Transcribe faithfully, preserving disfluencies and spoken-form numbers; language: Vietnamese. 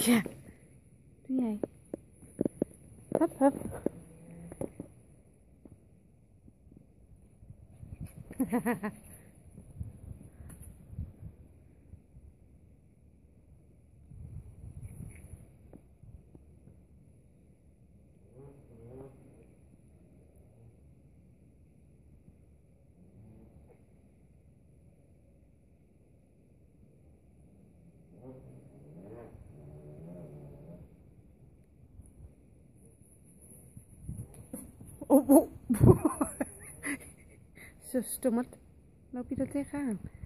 Chà, cái này hấp hấp. Oh, oh. So stomach. Loop je dat tegenaan?